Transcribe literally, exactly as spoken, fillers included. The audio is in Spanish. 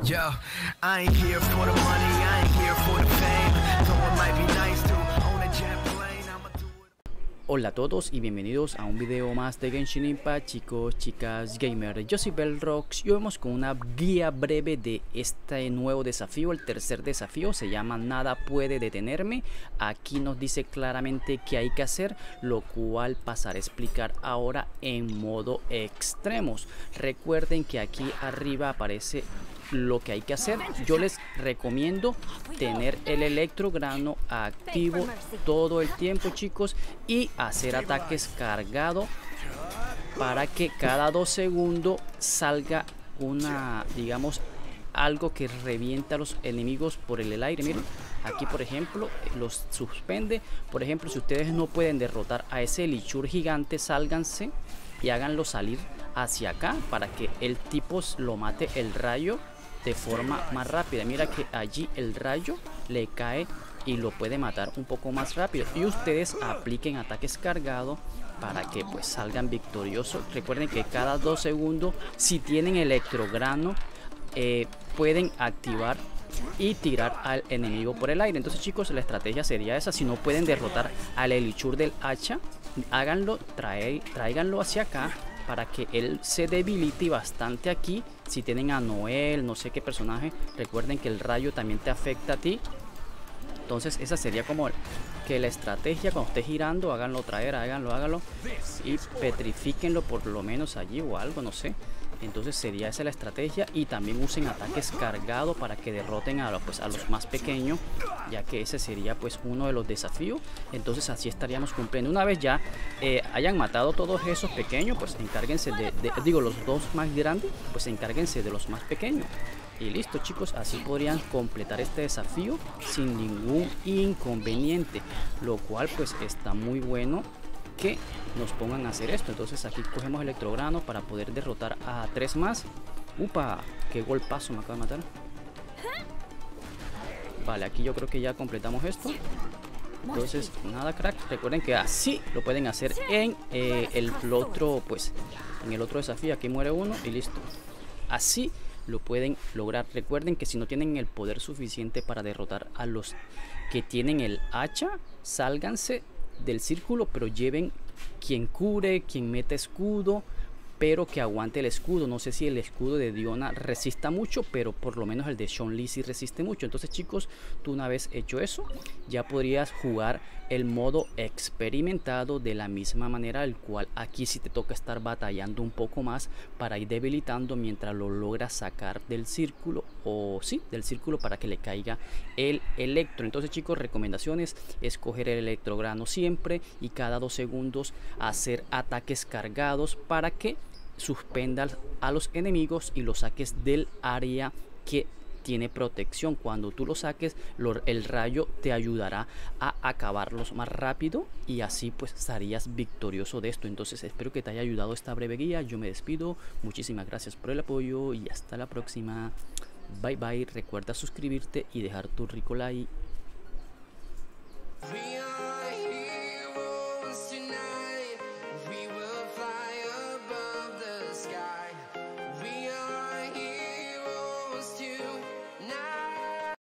Yo, I ain't here for the money, I ain't here for the fame. Though it might be nice to own a jet plane, I'ma do it. Hola a todos y bienvenidos a un video más de Genshin Impact, chicos, chicas, gamer. Yo soy Belrox y hoy vamos con una guía breve de este nuevo desafío. El tercer desafío se llama Nada puede detenerme. Aquí nos dice claramente qué hay que hacer, lo cual pasaré a explicar ahora en modo extremos. Recuerden que aquí arriba aparece lo que hay que hacer. Yo les recomiendo tener el electrograno activo todo el tiempo, chicos, y hacer ataques cargados para que cada dos segundos salga una, digamos, algo que revienta a los enemigos por el aire. Miren, aquí por ejemplo los suspende. Por ejemplo, si ustedes no pueden derrotar a ese Lichur gigante, sálganse y háganlo salir hacia acá para que el tipo lo mate el rayo de forma más rápida. Mira que allí el rayo le cae y lo puede matar un poco más rápido, y ustedes apliquen ataques cargados para que pues salgan victoriosos. Recuerden que cada dos segundos, si tienen electrograno, eh, pueden activar y tirar al enemigo por el aire. Entonces, chicos, la estrategia sería esa. Si no pueden derrotar al Elichur del hacha, háganlo, trae, tráiganlo hacia acá para que él se debilite bastante aquí. Si tienen a Noel, no sé qué personaje, recuerden que el rayo también te afecta a ti. Entonces esa sería como que la estrategia. Cuando esté girando, háganlo traer, háganlo, háganlo y petrifíquenlo por lo menos allí o algo, no sé. Entonces sería esa la estrategia. Y también usen ataques cargados para que derroten a, pues, a los más pequeños, ya que ese sería pues uno de los desafíos. Entonces así estaríamos cumpliendo. Una vez ya eh, hayan matado todos esos pequeños, pues encárguense de, de, digo, los dos más grandes, pues encárguense de los más pequeños. Y listo, chicos, así podrían completar este desafío sin ningún inconveniente, lo cual pues está muy bueno que nos pongan a hacer esto. Entonces aquí cogemos electrograno para poder derrotar a tres más. Upa, qué golpazo me acaba de matar. Vale, aquí yo creo que ya completamos esto. Entonces nada, crack, recuerden que así lo pueden hacer en eh, el otro, pues en el otro desafío. Aquí muere uno y listo. Así lo pueden lograr. Recuerden que si no tienen el poder suficiente para derrotar a los que tienen el hacha, sálganse del círculo, pero lleven quien cure, quien mete escudo, pero que aguante el escudo. No sé si el escudo de Diona resista mucho, pero por lo menos el de Zhongli sí resiste mucho. Entonces, chicos, tú una vez hecho eso, ya podrías jugar el modo experimentado de la misma manera, el cual aquí sí te toca estar batallando un poco más para ir debilitando mientras lo logras sacar del círculo, o sí, del círculo, para que le caiga el electro. Entonces, chicos, recomendaciones: escoger el electrograno siempre y cada dos segundos hacer ataques cargados para que suspendas a los enemigos y los saques del área que tiene protección. Cuando tú lo saques, lo, el rayo te ayudará a acabarlos más rápido y así pues estarías victorioso de esto. Entonces espero que te haya ayudado esta breve guía. Yo me despido, muchísimas gracias por el apoyo y hasta la próxima. Bye bye, recuerda suscribirte y dejar tu rico like.